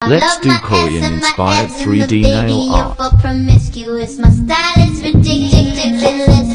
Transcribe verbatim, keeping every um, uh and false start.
Let's do Korean-inspired three D nail art. Promiscuous, my style is ridiculous.